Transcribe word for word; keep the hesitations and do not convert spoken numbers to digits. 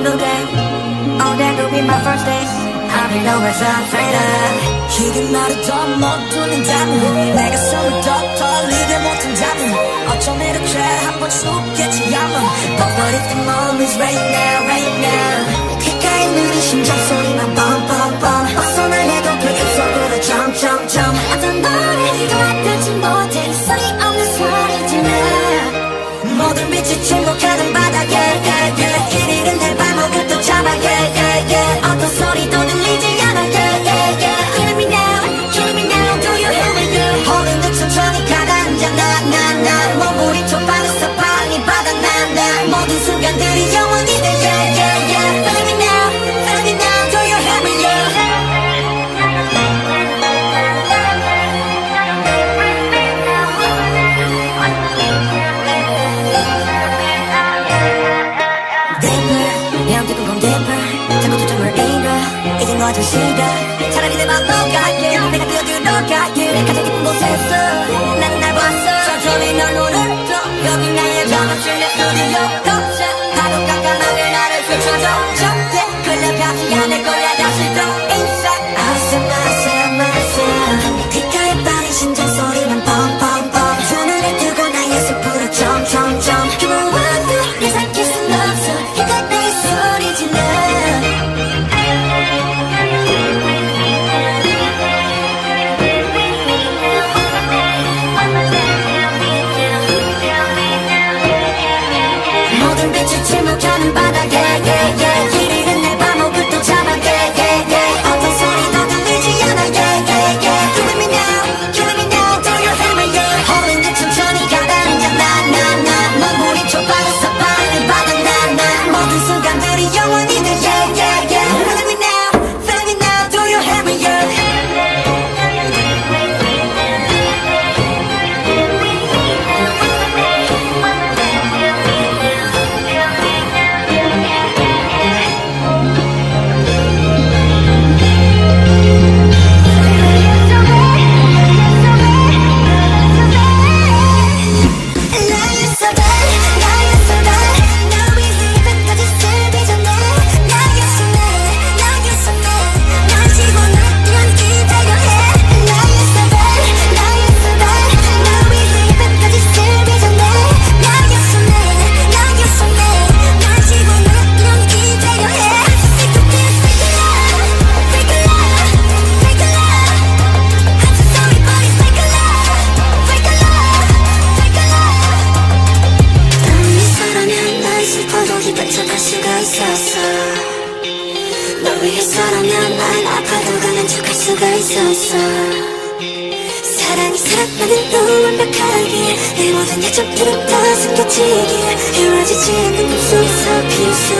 new day. Oh, that could be my first day. I'll be no worse afraid of. 이게 나를 더 못 두는다면 내가 숨을 더 털리게 못한다면 어쩜 이렇게 한번 죽겠지 아마. But what if the moment's right now, right now. 귓가에 누린 심장 소리만 뻥뻥뻥. 벗어날 해도 그 입속으로 점점점. 어떤 노래도 알아듣지 못해 이 소리 없는 소리 질러. 모든 빛이 침묵하는 바닥에 yeah, yeah. 이리는 내 발목을 또 잡아 yeah, yeah, yeah. 어떤 소리도 들리지 않아 yeah, yeah, yeah. Killing me now, killing me now. Do you hear me now? 호른 듯 천천히 가라앉아 나나나 몸부림 촉발에서 방이 바닥난다. 모든 순간들이 영원히 돼 yeah, yeah, yeah. Feeling me now, feeling me now. Do you hear me now? 좀 싫어 차라리 내 맘 녹아게 내가 뛰어들어가게 가장 깊은 곳에서 나는 날 봤어 천천히 널 오늘도 여기 나의 작업실 내 스튜디오 거쳐 하루 깜깜하게 나를 스쳐줘 절대 끌려가지 않을 거야 다시 또 inside Myself, myself, myself. 귓가에 빠진 심장 소리만 펑펑펑. 두 눈을 뜨고 나의 숲으로 점점점. 그 무엇도 내 삼킬 순 없어. 귓가에 내 소리 질러. 침묵하는 바닥에 yeah, yeah. 이리는 내 발목을 또 잡아 yeah, yeah, yeah. 어떤 소리도 들리지 않아 yeah, yeah, yeah. Killing me now, killing me now. Do you hear me yeah. 호른 듯 천천히 가라앉아 나나나 몸부림 촉발에서 방이 바닥난다. 모든 순간들이 영원히 돼 yeah, yeah, yeah. Feeling me now, feeling me now. Do you hear me yeah. 널 위해서라면 난 아파도 가만죽할 수가 있었어. 사랑이 사랑만은 너무 완벽하기에 내 모든 약점들은 다 숨겨지기에 이루어지지 않는 꿈속에서 피울 수